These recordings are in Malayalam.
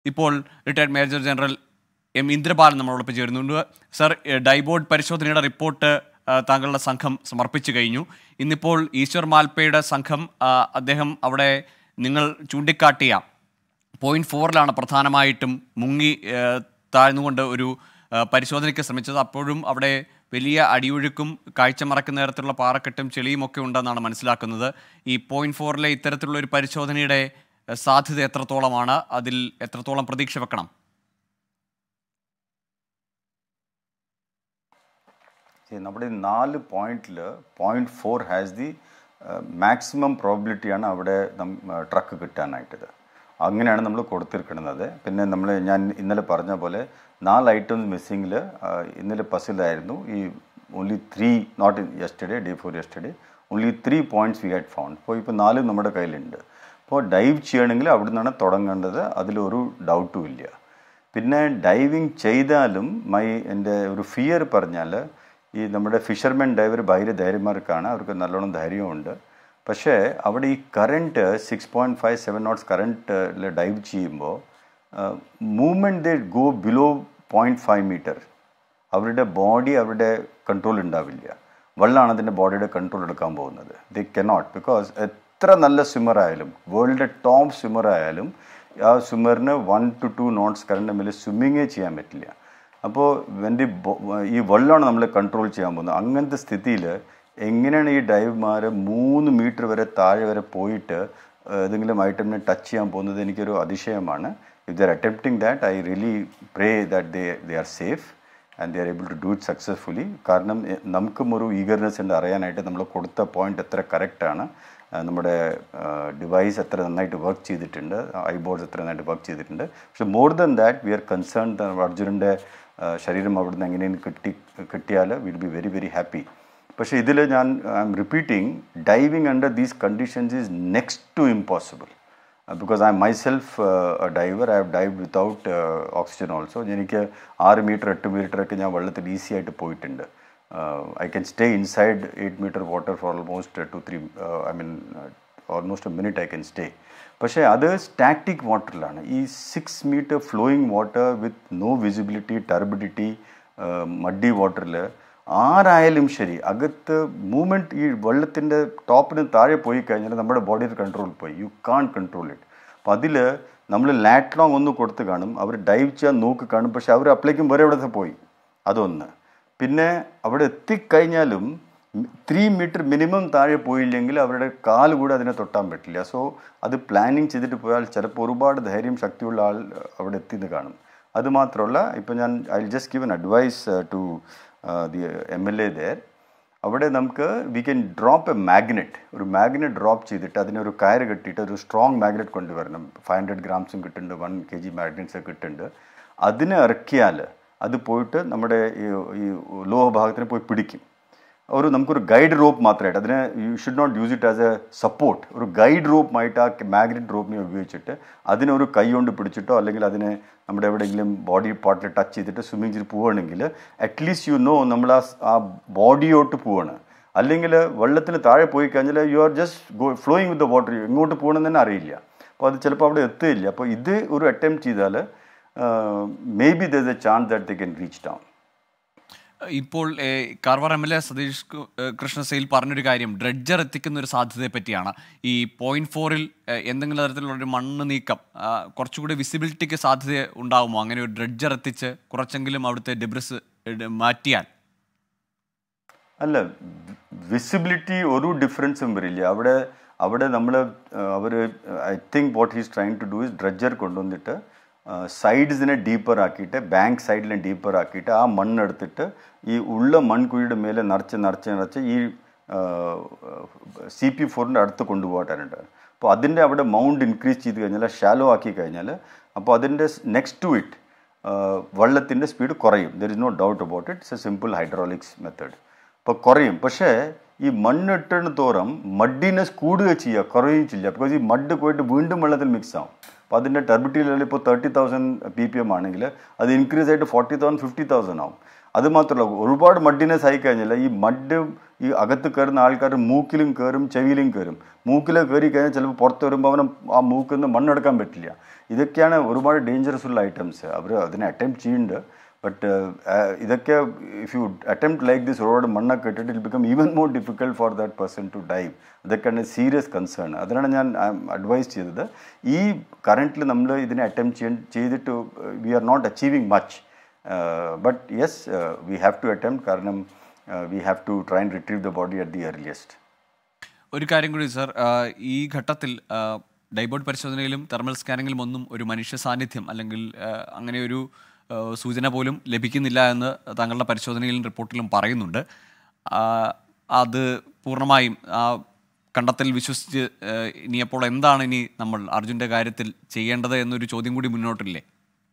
ഇപ്പോൾ retired major general M Indrapalan നമ്മളോടൊപ്പം ചേരുന്നുണ്ട്. സർ, ഡൈബോർഡ് പരിശോധനയുടെ റിപ്പോർട്ട് താങ്കളുടെ സംഘം സമർപ്പിച്ചു കഴിഞ്ഞു. ഇന്നിപ്പോൾ ഈശ്വർ മാൽപ്പയുടെ സംഘം അദ്ദേഹം അവിടെ നിങ്ങൾ ചൂണ്ടിക്കാട്ടിയ .4 പ്രധാനമായിട്ടും മുങ്ങി താഴ്ന്നുകൊണ്ട് ഒരു പരിശോധനയ്ക്ക് ശ്രമിച്ചത്. അപ്പോഴും അവിടെ വലിയ അടിയൊഴുക്കും കാഴ്ചമറക്കുന്ന തരത്തിലുള്ള പാറക്കെട്ടും ചെളിയും ഒക്കെ ഉണ്ടെന്നാണ് മനസ്സിലാക്കുന്നത്. ഈ .4 ഇത്തരത്തിലുള്ള ഒരു പരിശോധനയുടെ സാധ്യത എത്രത്തോളമാണ്? അതിൽ എത്രത്തോളം പ്രതീക്ഷ വെക്കണം? നമ്മുടെ 4 പോയിന്റിൽ .4 ഹാസ് ദി മാക്സിമം പ്രോബിലിറ്റിയാണ് അവിടെ ട്രക്ക് കിട്ടാനായിട്ടത്. അങ്ങനെയാണ് നമ്മൾ കൊടുത്തിരിക്കുന്നത്. പിന്നെ ഞാൻ ഇന്നലെ പറഞ്ഞ പോലെ 4 ഐറ്റംസ് മിസ്സിങ്ങിൽ ഇന്നലെ പസിലായിരുന്നു. ഈ only 3, not in yesterday, day for yesterday, only 3 points we had found. ഇപ്പോൾ 4 നമ്മുടെ കയ്യിലുണ്ട്. അപ്പോൾ ഡൈവ് ചെയ്യണമെങ്കിൽ അവിടെ നിന്നാണ് തുടങ്ങേണ്ടത്, അതിലൊരു ഡൗട്ടും ഇല്ല. പിന്നെ ഡൈവിങ് ചെയ്താലും എൻ്റെ ഒരു ഫിയർ പറഞ്ഞാൽ ഈ നമ്മുടെ ഫിഷർമെൻ ഡൈവർ ഭയങ്കര ധൈര്യമാർക്കാണ്, അവർക്ക് നല്ലോണം ധൈര്യമുണ്ട്. പക്ഷേ അവിടെ ഈ കറണ്ട് 6.57 knots കറണ്ടിൽ ഡൈവ് ചെയ്യുമ്പോൾ movement they go below 0.5 meter. അവരുടെ ബോഡി അവരുടെ കൺട്രോൾ ഉണ്ടാവില്ല. വെള്ളമാണ് അതിൻ്റെ ബോഡിയുടെ കൺട്രോൾ എടുക്കാൻ പോകുന്നത്. ദേ കനോട്ട്, ബിക്കോസ് എത്ര നല്ല സ്വിമ്മർ ആയാലും, വേൾഡിൻ്റെ ടോപ്പ് സ്വിമ്മർ ആയാലും, ആ സ്വിമ്മറിന് 1 to 2 knots കറണ്ട് മേലെ സ്വിമ്മിങ്ങേ ചെയ്യാൻ പറ്റില്ല. അപ്പോൾ ഈ വെള്ളമാണ് നമ്മൾ കൺട്രോൾ ചെയ്യാൻ പോകുന്നത്. അങ്ങനത്തെ സ്ഥിതിയിൽ എങ്ങനെയാണ് ഈ ഡൈവർമാർ 3 meter വരെ താഴെ വരെ പോയിട്ട് ഏതെങ്കിലും ഐറ്റമിനെ ടച്ച് ചെയ്യാൻ പോകുന്നത്? എനിക്കൊരു അതിശയമാണ്. If they are attempting that, I really pray that they are safe and they are able to do it successfully. കാരണം നമുക്കും ഒരു ഈഗർനെസ് ഉണ്ട് അറിയാനായിട്ട് നമ്മൾ കൊടുത്ത പോയിന്റ് എത്ര കറക്റ്റാണ്, നമ്മുടെ ഡിവൈസ് എത്ര നന്നായിട്ട് വർക്ക് ചെയ്തിട്ടുണ്ട്, ഐബോർഡ്സ് എത്ര നന്നായിട്ട് വർക്ക് ചെയ്തിട്ടുണ്ട്. പക്ഷെ more than that we are concerned. അർജുനൻ്റെ ശരീരം അവിടുന്ന് എങ്ങനെയും കിട്ടിയാൽ will be very very happy. പക്ഷേ ഇതിൽ I'm repeating, diving under these conditions is next to impossible. Because I'm myself diver. I have dive without oxygen also. എനിക്ക് 6 meter 8 meter ഒക്കെ ഞാൻ വെള്ളത്തിൽ ഈസി ആയിട്ട് പോയിട്ടുണ്ട്. I can stay inside 8 meter water for almost 2-3 almost a minute I can stay. പക്ഷേ അത് സ്റ്റാറ്റിക് വാട്ടറിലാണ്. ഈ 6 meter flowing water with no visibility, turbidity, muddy വാട്ടറിൽ ആരായാലും ശരി, അകത്ത് മൂവ്മെൻറ്റ് ഈ വെള്ളത്തിൻ്റെ ടോപ്പിന് താഴെ പോയി കഴിഞ്ഞാൽ നമ്മുടെ ബോഡിയുടെ കൺട്രോൾ പോയി. You can control it. അപ്പോൾ അതിൽ നമ്മൾ ലാറ്റ്ലോങ് ഒന്ന് കൊടുത്ത് കാണും, അവർ ഡൈവ് ചെയ്യാൻ നോക്കി കാണും, പക്ഷെ അവർ അപ്ലേക്കും വേറെ എവിടത്തെ പോയി. അതൊന്ന്. പിന്നെ അവിടെ എത്തിക്കഴിഞ്ഞാലും 3 meter മിനിമം താഴെ പോയില്ലെങ്കിൽ അവരുടെ കാല് കൂടെ അതിനെ തൊട്ടാൻ പറ്റില്ല. സോ അത് പ്ലാനിങ് ചെയ്തിട്ട് പോയാൽ ചിലപ്പോൾ ഒരുപാട് ധൈര്യം ശക്തിയുള്ള ആൾ അവിടെ എത്തിന്ന് കാണും. അതുമാത്രമല്ല, ഇപ്പോൾ I just give an advice to the MLA there. അവിടെ നമുക്ക് we can drop a magnet. ഒരു മാഗ്നറ്റ് ഡ്രോപ്പ് ചെയ്തിട്ട് അതിനൊരു കയറ് കെട്ടിയിട്ട് ഒരു സ്ട്രോങ് മാഗ്നറ്റ് കൊണ്ടുവരണം. 500 grams കിട്ടുന്നുണ്ട്, 1 kg മാഗ്നറ്റ്സ് കിട്ടുന്നുണ്ട്. അതിനെ ഇറക്കിയാൽ അത് പോയിട്ട് നമ്മുടെ ഈ ലോഹഭാഗത്തിന് പോയി പിടിക്കും. നമുക്കൊരു ഗൈഡ് റോപ്പ് മാത്രമായിട്ട് അതിനെ, you should not use it as a support. ഒരു ഗൈഡ് റോപ്പുമായിട്ട് ആ മാഗ്നറ്റ് റോപ്പിനെ ഉപയോഗിച്ചിട്ട് അതിനൊരു കൈ കൊണ്ട് പിടിച്ചിട്ടോ അല്ലെങ്കിൽ അതിനെ നമ്മുടെ എവിടെയെങ്കിലും ബോഡി പാർട്ടിൽ ടച്ച് ചെയ്തിട്ട് സ്വിമ്മിങ് ചെയ്ത് പോവുകയാണെങ്കിൽ അറ്റ്ലീസ്റ്റ് യു നോ നമ്മൾ ആ ബോഡിയോട്ട് പോവാണ്. അല്ലെങ്കിൽ വെള്ളത്തിന് താഴെ പോയി കഴിഞ്ഞാൽ you are just flowing with the water, എങ്ങോട്ട് പോകണമെന്ന് തന്നെ അറിയില്ല. അപ്പോൾ അത് ചിലപ്പോൾ അവിടെ എത്തുകയില്ല. അപ്പോൾ ഇത് ഒരു അറ്റംപ്റ്റ് ചെയ്താൽ maybe there's a chance that they can reach down. ഇപ്പോൾ കാർവാർ MLA സതീഷ് കൃഷ്ണ സെയിൽ പറഞ്ഞൊരു കാര്യം ഡ്രെഡ്ജർ എത്തിക്കുന്ന ഒരു സാധ്യതയെ പറ്റിയാണ്. ഈ .4 എന്തെങ്കിലും തരത്തിലുള്ളൊരു മണ്ണ് നീക്കം കുറച്ചുകൂടി വിസിബിലിറ്റിക്ക് സാധ്യത ഉണ്ടാകുമോ? അങ്ങനെ ഒരു ഡ്രെഡ്ജർ എത്തിച്ച് കുറച്ചെങ്കിലും അവിടുത്തെ ഡെബ്രിസ് മാറ്റിയാൽ? അല്ല, വിസിബിലിറ്റി ഒരു ഡിഫറൻസും വരില്ല. അവിടെ അവർ I think what he's trying to do is dredger കൊണ്ടുവന്നിട്ട് സൈഡ്സിനെ ഡീപ്പർ ആക്കിയിട്ട്, ബാങ്ക് സൈഡിനെ ഡീപ്പർ ആക്കിയിട്ട് ആ മണ്ണെടുത്തിട്ട് ഈ ഉള്ള മൺകുഴിയുടെ മേലെ നിറച്ച് ഈ CP4 അടുത്ത് കൊണ്ടുപോകാറുണ്ട്. അപ്പോൾ അതിൻ്റെ അവിടെ മൗണ്ട് ഇൻക്രീസ് ചെയ്ത് കഴിഞ്ഞാൽ, ഷാലോ ആക്കി കഴിഞ്ഞാൽ, അപ്പോൾ അതിൻ്റെ നെക്സ്റ്റ് ടു ഇറ്റ് വെള്ളത്തിൻ്റെ സ്പീഡ് കുറയും. There is no doubt about it. It's a simple hydraulics method. അപ്പോൾ കുറയും. പക്ഷേ ഈ മണ്ണിട്ടിന് തോറും മഡിനെസ് കൂടുക ചെയ്യുക, കുറയുകയും ചെയ്യില്ല. ബിക്കോസ് ഈ മഡ് പോയിട്ട് വീണ്ടും വെള്ളത്തിൽ മിക്സ് ആവും. അപ്പോൾ അതിൻ്റെ ടർബിഡിറ്റി ലെവൽ ഇപ്പോൾ 30,000 ppm ആണെങ്കിൽ അത് ഇൻക്രീസ് ആയിട്ട് 40,000 50,000 ആവും. അതുമാത്രമല്ല, ഒരുപാട് മഡിനെസ് ആയിക്കഴിഞ്ഞാൽ ഈ മഡ് ഈ അകത്ത് കയറുന്ന ആൾക്കാർ മൂക്കിലും കയറും ചെവിയിലും കയറും. മൂക്കിൽ കയറി കഴിഞ്ഞാൽ ചിലപ്പോൾ പുറത്ത് വരുമ്പോൾ അവന് ആ മൂക്കിൽ നിന്ന് മണ്ണെടുക്കാൻ പറ്റില്ല. ഇതൊക്കെയാണ് ഒരുപാട് ഡേഞ്ചറസ് ഉള്ള ഐറ്റംസ്. അവർ അതിനെ അറ്റംപ്റ്റ് ചെയ്യുന്നുണ്ട്. ബട്ട് ഇതൊക്കെ if you attempt like this ഒരുപാട് മണ്ണൊക്കെ ഇട്ടിട്ട് it become even more difficult for that person to dive. അതൊക്കെയാണ് സീരിയസ് കൺസേൺ. അതിനാണ് ഞാൻ അഡ്വൈസ് ചെയ്തത്. ഈ കറൻ്റിൽ നമ്മൾ ഇതിനെ അറ്റംപ്റ്റ് ചെയ്തിട്ട് we are not achieving much. But yes we have to attempt. കാരണം we have to try and retrieve the body at the earliest. ഒരു കാര്യം കൂടി സർ, ഈ ഘട്ടത്തിൽ ഡൈബോർഡ് പരിശോധനയിലും തെർമൽ സ്കാനിങ്ങിലും ഒന്നും ഒരു മനുഷ്യ സാന്നിധ്യം അല്ലെങ്കിൽ അങ്ങനെ ഒരു സൂചന പോലും ലഭിക്കുന്നില്ല എന്ന് താങ്കളുടെ പരിശോധനയിലും റിപ്പോർട്ടിലും പറയുന്നുണ്ട്. അത് പൂർണ്ണമായും ആ കണ്ടെത്തൽ വിശ്വസിച്ച് ഇനിയപ്പോൾ എന്താണ് ഇനി നമ്മൾ അർജുൻ്റെ കാര്യത്തിൽ ചെയ്യേണ്ടത് എന്നൊരു ചോദ്യം കൂടി മുന്നോട്ടില്ലേ?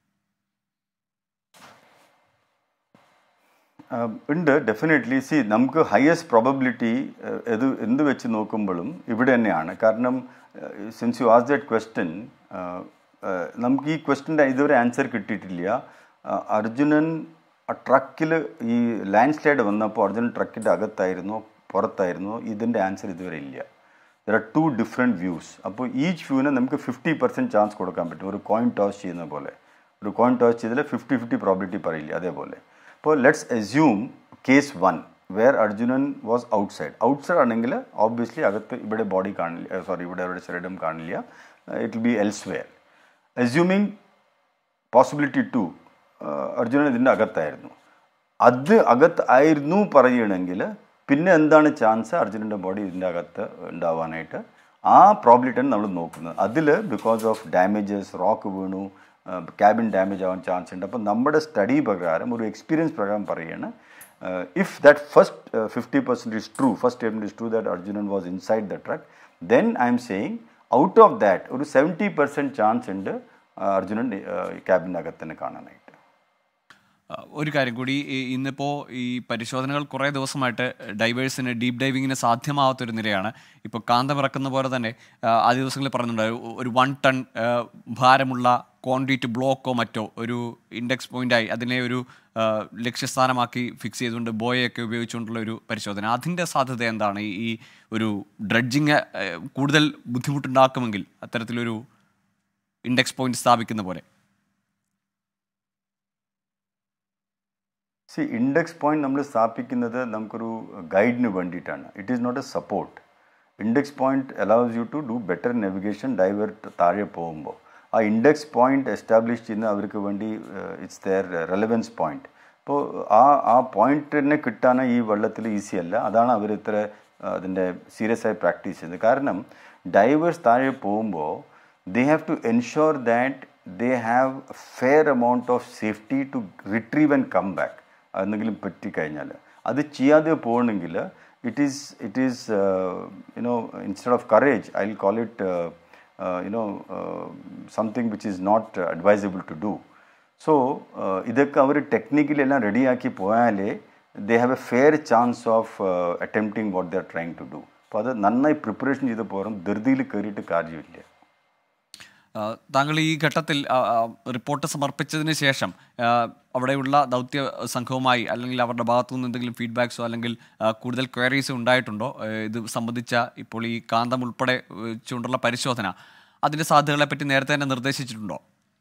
ഉണ്ട്, ഡെഫിനറ്റ്ലി. സി, നമുക്ക് ഹയസ്റ്റ് പ്രോബബിലിറ്റി എന്ത് വെച്ച് നോക്കുമ്പോഴും ഇവിടെ തന്നെയാണ്. കാരണം since you ask that question, നമുക്ക് ഈ ക്വസ്റ്റ്യൻ്റെ ഇതുവരെ ആൻസർ കിട്ടിയിട്ടില്ല. അർജുനൻ ആ ട്രക്കിൽ ഈ ലാൻഡ് സ്ലൈഡ് വന്നപ്പോൾ അർജുനൻ ട്രക്കിൻ്റെ അകത്തായിരുന്നോ പുറത്തായിരുന്നോ, ഇതിൻ്റെ ആൻസർ ഇതുവരെ ഇല്ല. There are 2 different views. അപ്പോൾ ഈച്ച് വ്യൂവിന് നമുക്ക് 50% ചാൻസ് കൊടുക്കാൻ പറ്റും. ഒരു കോയിൻ ടോസ് ചെയ്യുന്ന പോലെ. ഒരു കോയിൻ ടോസ് ചെയ്താൽ 50-50 പ്രോബിലിറ്റി പറയില്ല, അതേപോലെ. അപ്പോൾ let's assume case 1 where Arjunan was outside ആണെങ്കിൽ ഓബ്വിയസ്ലി അകത്ത് ഇവിടെ ബോഡി കാണില്ല, ഇവിടെ ശരീരം കാണില്ല. It will be elsewhere. Assuming possibility 2 Arjunan ഇതിൻ്റെ അകത്തായിരുന്നു. അത് അകത്തായിരുന്നു പറയുകയാണെങ്കിൽ പിന്നെ എന്താണ് ചാൻസ് അർജുനൻ്റെ ബോഡി ഇതിൻ്റെ അകത്ത് ഉണ്ടാവാനായിട്ട്? ആ പ്രോബിലിറ്റിയാണ് നമ്മൾ നോക്കുന്നത്. അതിൽ ബിക്കോസ് ഓഫ് ഡാമേജസ്, റോക്ക് വീണു, ക്യാബിൻ ഡാമേജ് ആവാൻ ചാൻസ് ഉണ്ട്. അപ്പം നമ്മുടെ സ്റ്റഡി പ്രകാരം, ഒരു എക്സ്പീരിയൻസ് പ്രകാരം പറയുകയാണ്, if that first 50% is true, first statement is true that Arjunan was inside the truck, then I am saying out of that ഒരു 70% ചാൻസ് ഉണ്ട് അർജുനൻ ക്യാബിനകത്ത് തന്നെ കാണാനായിട്ട്. ഒരു കാര്യം കൂടി, ഇന്നിപ്പോൾ ഈ പരിശോധനകൾ കുറേ ദിവസമായിട്ട് ഡൈവേഴ്സിന് ഡീപ്പ് ഡൈവിങ്ങിന് സാധ്യമാവാത്തൊരു നിലയാണ്. ഇപ്പോൾ കാന്തമിറക്കുന്ന പോലെ തന്നെ ആ ദിവസങ്ങളിൽ പറയുന്നുണ്ട്, ഒരു 1 ടൺ ഭാരമുള്ള കോൺക്രീറ്റ് ബ്ലോക്കോ മറ്റോ ഒരു ഇൻഡെക്സ് പോയിൻ്റായി അതിനെ ഒരു ലക്ഷ്യസ്ഥാനമാക്കി ഫിക്സ് ചെയ്തുകൊണ്ട് ബോയൊക്കെ ഉപയോഗിച്ചുകൊണ്ടുള്ള ഒരു പരിശോധന, അതിൻ്റെ സാധ്യത എന്താണ്? ഈ ഒരു ഡ്രഡ്ജിങ് കൂടുതൽ ബുദ്ധിമുട്ടുണ്ടാക്കുമെങ്കിൽ അത്തരത്തിലൊരു ഇൻഡെക്സ് പോയിന്റ് സ്ഥാപിക്കുന്ന പോലെ. സി, ഇൻഡെക്സ് പോയിന്റ് നമ്മൾ സ്ഥാപിക്കുന്നത് നമുക്കൊരു ഗൈഡിന് വേണ്ടിയിട്ടാണ്. It is not a support. Index point allows you to do better navigation diver താഴെ പോകുമ്പോൾ. ആ ഇൻഡെക്സ് പോയിന്റ് എസ്റ്റാബ്ലിഷ് ചെയ്യുന്ന അവർക്ക് വേണ്ടി ഇറ്റ്സ് ദെയർ റെലവൻസ് പോയിന്റ്. അപ്പോൾ ആ പോയിന്റിനെ കിട്ടാൻ ഈ വെള്ളത്തിൽ ഈസി അല്ല. അതാണ് അവർ ഇത്ര അതിൻ്റെ സീരിയസ് ആയി പ്രാക്ടീസ് ചെയ്യുന്നത്. കാരണം ഡൈവേഴ്സ് താഴെ പോകുമ്പോൾ they have to ensure that they have fair amount of safety to retrieve and come back. എന്തെങ്കിലും പറ്റിക്കഴിഞ്ഞാൽ അത് ചെയ്യാതെ പോകണമെങ്കിൽ it is instead of courage I will call it something which is not advisable to do. So ഇതൊക്കെ അവർ ടെക്നിക്കലി എല്ലാം റെഡിയാക്കി പോയാലേ they have a fair chance of attempting what they are trying to do. അപ്പോൾ അത് നന്നായി പ്രിപ്പറേഷൻ ചെയ്ത് പോകാൻ ധൃതിയിൽ കയറിയിട്ട് കാര്യമില്ല. താങ്കൾ ഈ ഘട്ടത്തിൽ റിപ്പോർട്ട് സമർപ്പിച്ചതിന് ശേഷം അവിടെയുള്ള ദൗത്യ സംഘവുമായി അല്ലെങ്കിൽ അവരുടെ ഭാഗത്തു നിന്ന് എന്തെങ്കിലും ഫീഡ്ബാക്സോ അല്ലെങ്കിൽ കൂടുതൽ ക്വയറീസോ ഉണ്ടായിട്ടുണ്ടോ? ഇത് സംബന്ധിച്ച ഇപ്പോൾ ഈ കാന്തം ഉൾപ്പെടെ വെച്ചുകൊണ്ടുള്ള പരിശോധന, അതിൻ്റെ സാധ്യതകളെപ്പറ്റി നേരത്തെ തന്നെ നിർദ്ദേശിച്ചിട്ടുണ്ടോ?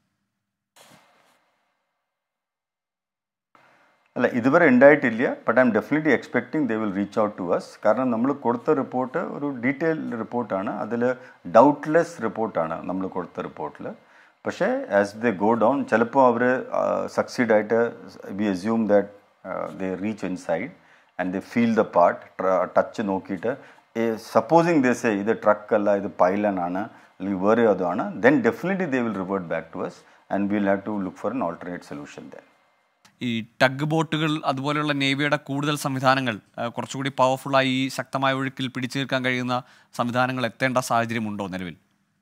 അല്ല, ഇതുവരെ ഉണ്ടായിട്ടില്ല. But I'm definitely expecting they will reach out to us. കാരണം നമ്മൾ കൊടുത്ത റിപ്പോർട്ട് ഒരു ഡീറ്റെയിൽഡ് റിപ്പോർട്ടാണ്. അതിൽ ഡൗട്ട്ലെസ് റിപ്പോർട്ടാണ് നമ്മൾ കൊടുത്ത റിപ്പോർട്ടിൽ. പക്ഷേ ആസ് ദേ ഗോ ഡൗൺ ചിലപ്പോൾ അവർ സക്സീഡ് ആയിട്ട് we assume that they reach inside and they feel the part, touch നോക്കിയിട്ട് സപ്പോസിങ് ദേ സേ ഇത് ട്രക്കല്ല, ഇത് പൈലനാണ് അല്ലെങ്കിൽ വേറെ അതുമാണ്, then definitely they will revert back to us and will have to look for an alternate solution then. ഈ ടഗ് ബോട്ടുകൾ അതുപോലെയുള്ള നേവിയുടെ കൂടുതൽ സംവിധാനങ്ങൾ കുറച്ചുകൂടി പവർഫുള്ളായി ഈ ശക്തമായ ഒഴുക്കിൽ പിടിച്ചു നിൽക്കാൻ കഴിയുന്ന സംവിധാനങ്ങൾ എത്തേണ്ട സാഹചര്യമുണ്ടോ നിലവിൽ?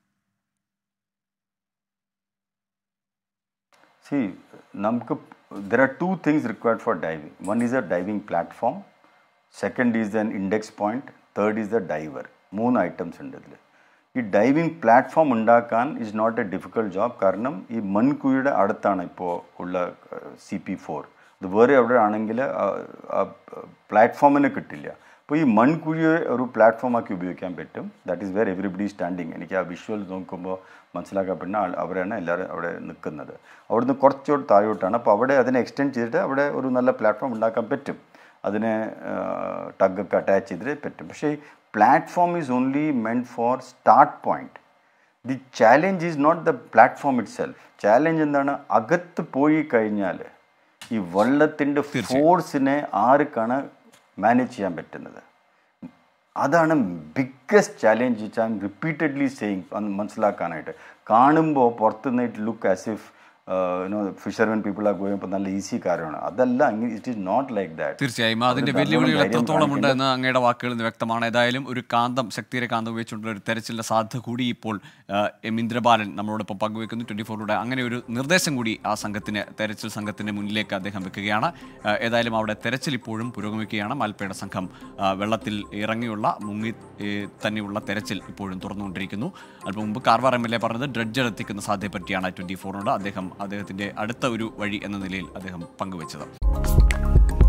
See, നമുക്ക് there are 2 things required for diving. One is a diving platform, second is an index point, third is the diver. 3 items ഉണ്ട് ഇതിൽ. ഈ ഡൈവിംഗ് പ്ലാറ്റ്ഫോം ഉണ്ടാക്കാൻ is not a difficult job. കാരണം ഈ മൺകുഴിയുടെ അടുത്താണ് ഇപ്പോൾ ഉള്ള CP4. ഇത് വേറെ എവിടെ ആണെങ്കിൽ പ്ലാറ്റ്ഫോമിന് കിട്ടില്ല. അപ്പോൾ ഈ മൺകുഴിയെ ഒരു പ്ലാറ്റ്ഫോമാക്കി ഉപയോഗിക്കാൻ പറ്റും. That is where everybody standing. എനിക്ക് ആ വിഷ്വൽ നോക്കുമ്പോൾ മനസ്സിലാക്കപ്പെടുന്ന അവരാണ് എല്ലാവരും അവിടെ നിൽക്കുന്നത്. അവിടുന്ന് കുറച്ചോട്ട് താഴോട്ടാണ്. അപ്പോൾ അവിടെ അതിനെ എക്സ്റ്റെൻഡ് ചെയ്തിട്ട് അവിടെ ഒരു നല്ല പ്ലാറ്റ്ഫോം ഉണ്ടാക്കാൻ പറ്റും. അതിനെ ടഗ്ഗൊക്കെ അറ്റാച്ച് ചെയ്തിട്ട് പറ്റും. പക്ഷേ platform is only meant for start point. The challenge is not the platform itself. Challenge എന്താണ്? അകത്ത് പോയി കഴിഞ്ഞാൽ ഈ വെള്ളത്തിൻ്റെ ഫോഴ്സിനെ ആർക്കാണ് മാനേജ് ചെയ്യാൻ പറ്റുന്നത്? അതാണ് biggest challenge which I'm repeatedly saying. മനസ്സിലാക്കാനായിട്ട് കാണുമ്പോൾ പുറത്തുനിന്ന് it look as if fishermen people are going. ഇപ്പോൾ നല്ല ഈസി കാര്യമാണ്. അതല്ല, it is not like that. തീർച്ചയായും അതിന്റെ വെല്ലുവിളികൾ എത്രത്തോളം ഉണ്ട് എന്ന് അങ്ങയുടെ വാക്കുകളിൽ നിന്ന് വ്യക്തമാണ്. ഏതായാലും ഒരു ശക്തിയുടെ കാന്തം ഉപയോഗിച്ചുകൊണ്ടുള്ള ഒരു തെരച്ചിലിന്റെ സാധ്യത കൂടി ഇപ്പോൾ എം ഇന്ദ്രബാലൻ നമ്മളോടൊപ്പം പങ്കുവെക്കുന്നു 24-ലൂടെ. അങ്ങനെ ഒരു നിർദ്ദേശം കൂടി ആ തെരച്ചിൽ സംഘത്തിന്റെ മുന്നിലേക്ക് അദ്ദേഹം വെക്കുകയാണ്. ഏതായാലും അവിടെ തെരച്ചിൽ ഇപ്പോഴും പുരോഗമിക്കുകയാണ്. മാൽപ്പയുടെ സംഘം വെള്ളത്തിൽ ഇറങ്ങിയുള്ള മുങ്ങി തന്നെയുള്ള തെരച്ചിൽ ഇപ്പോഴും തുറന്നുകൊണ്ടിരിക്കുന്നു. അല്പം മുമ്പ് കാർവാർ MLA പറഞ്ഞത് ഡ്രഡ്ജർ എത്തിക്കുന്ന സാധ്യത പറ്റിയാണ് 24-നോട് അദ്ദേഹത്തിന്റെ അടുത്ത ഒരു വഴി എന്ന നിലയിൽ അദ്ദേഹം പങ്കുവച്ചത്.